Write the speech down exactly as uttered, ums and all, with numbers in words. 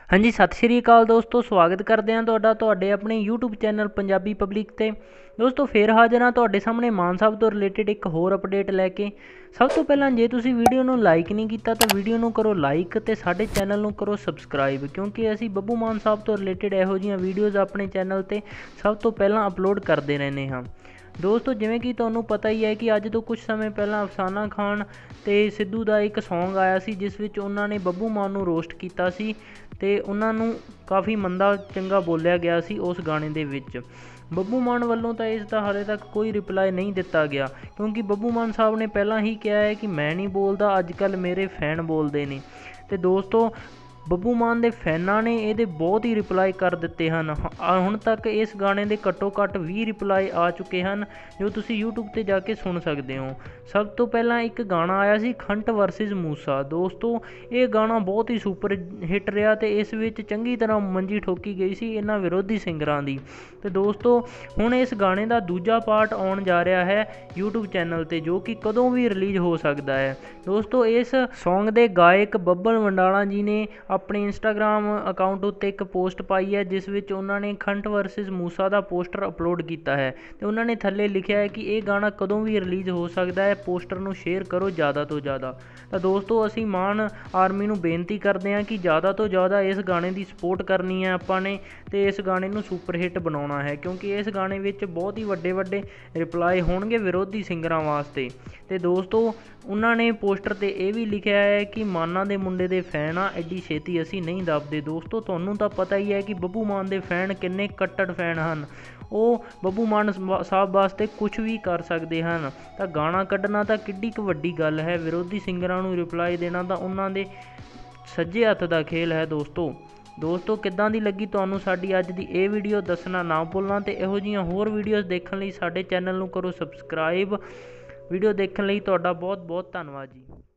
हाँ जी, सत श्री अकाल दोस्तों, स्वागत करते हैं तुहाडा तुहाडे अपने यूट्यूब चैनल पंजाबी पब्लिक ते। दोस्तों फिर हाजिर हाँ तुहाडे सामने मान साहब तो रिलेटेड एक होर अपडेट लैके। सब तो पहला जे तुसी वीडियो नूं लाइक नहीं किया तो वीडियो नूं करो लाइक ते साडे चैनल नूं करो सबसक्राइब, क्योंकि असी बब्बू मान साहब तो रिलेटेड इहो जिहियां वीडियोज़ अपने चैनल ते सब तो पहला अपलोड करते रहने हाँ। दोस्तों जिवें कि तुहानूं पता ही है कि अज तो कुछ समय पहला अफसाना खान ते सिद्धू का एक सॉन्ग आया सी जिस विच उन्हां ने बब्बू मान नूं रोस्ट कीता सी ते उन्हां नूं काफ़ी मंदा चंगा बोलिया गया सी उस गाने दे विच। बब्बू मान वालों तो इसका हाले तक कोई रिप्लाई नहीं दिता गया, क्योंकि बब्बू मान साहब ने पहला ही कहा है कि मैं नहीं बोलता, अजकल मेरे फैन बोलते ने। ते दोस्तों बब्बू मान के फैनां ने ये बहुत ही रिप्लाई कर दिते हैं। हुण तक इस गाने के घट्टो घट्ट भी रिप्लाई आ चुके हैं जो तुसी यूट्यूब पर जाके सुन सकते हो। सब तो पहला एक गाना आया सी खंट वर्सिज मूसा। दोस्तों ये गाना बहुत ही सुपर हिट रहा तो इस विच चंगी तरह मंजी ठोकी गई सी इन्हां विरोधी सिंगरां दी। तो दोस्तों हुण इस गाने का दूजा पार्ट आउण जा रहा है यूट्यूब चैनल ते, जो कि कदों भी रिलीज़ हो सकता है। दोस्तों इस सॉन्ग के गायक बब्बल वंडाणा जी ने अपने इंस्टाग्राम अकाउंट उत्ते एक पोस्ट पाई है जिस विच उन्होंने खंट वर्सिज मूसा का पोस्टर अपलोड किया है। तो उन्होंने थल्ले लिखा है कि ये गाना कदों भी रिलीज़ हो सकता है, पोस्टर नूं शेयर करो ज़्यादा तो ज़्यादा। तो दोस्तों असी मान आर्मी नूं बेनती करते हैं कि ज़्यादा तो ज़्यादा इस गाने की सपोर्ट करनी है आपां ने ते इस गाने नूं सुपर हिट बनाउणा है, क्योंकि इस गाने विच बहुत ही वड्डे वड्डे रिप्लाई होणगे विरोधी सिंगरां वास्ते। ते दोस्तों उन्होंने पोस्टर ते यह भी लिखा है कि माना दे मुंडे दे फैन आ, एड्डी छेती असी नहीं दबदे। दोस्तों तुहानूं तां पता ही है कि बब्बू मान दे फैन किन्ने कट्टर फैन हैं, वो बब्बू मान साहब वास्ते कुछ भी कर सकते हैं। तो गाना कढ़ना तो किड्डी क वड्डी गल है, विरोधी सिंगरां नूं रिप्लाई देना तो उन्हां दे सज्जे हत्थ दा खेल है। दोस्तों दोस्तों किद्दां दी लगी तुहानूं साडी अज दी ये वीडियो दसना ना भुलना, ते इहो जिहियां होर वीडियोज़ देखण लई साडे चैनल नूं करो सबसक्राइब। वीडियो देखण लई तुहाडा बहुत बहुत धन्नवाद जी।